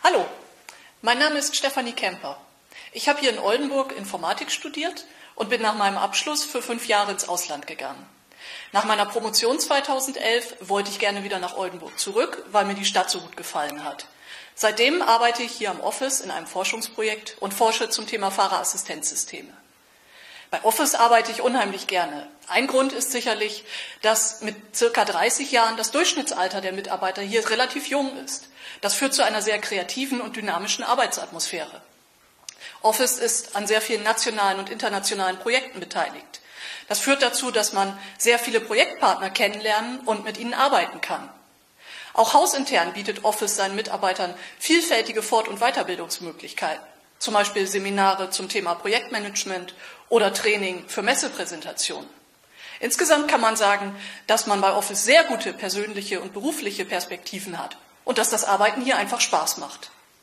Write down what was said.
Hallo, mein Name ist Stefanie Kemper. Ich habe hier in Oldenburg Informatik studiert und bin nach meinem Abschluss für 5 Jahre ins Ausland gegangen. Nach meiner Promotion 2011 wollte ich gerne wieder nach Oldenburg zurück, weil mir die Stadt so gut gefallen hat. Seitdem arbeite ich hier am Office in einem Forschungsprojekt und forsche zum Thema Fahrerassistenzsysteme. Bei Office arbeite ich unheimlich gerne. Ein Grund ist sicherlich, dass mit circa 30 Jahren das Durchschnittsalter der Mitarbeiter hier relativ jung ist. Das führt zu einer sehr kreativen und dynamischen Arbeitsatmosphäre. Office ist an sehr vielen nationalen und internationalen Projekten beteiligt. Das führt dazu, dass man sehr viele Projektpartner kennenlernen und mit ihnen arbeiten kann. Auch hausintern bietet Office seinen Mitarbeitern vielfältige Fort- und Weiterbildungsmöglichkeiten, zum Beispiel Seminare zum Thema Projektmanagement oder Training für Messepräsentationen. Insgesamt kann man sagen, dass man bei Office sehr gute persönliche und berufliche Perspektiven hat und dass das Arbeiten hier einfach Spaß macht.